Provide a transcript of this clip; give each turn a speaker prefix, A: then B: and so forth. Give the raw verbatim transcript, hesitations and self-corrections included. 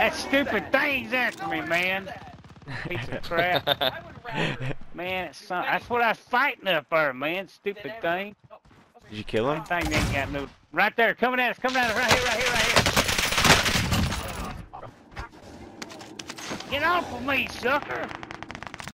A: That stupid thing's after me, man. Piece of crap. Man, it's some, that's what I was fighting up there, man. Stupid thing.
B: Did you kill him?
A: That thing ain't got no. Right there, coming at us, coming at us, right here, right here, right here. Get off of me, sucker!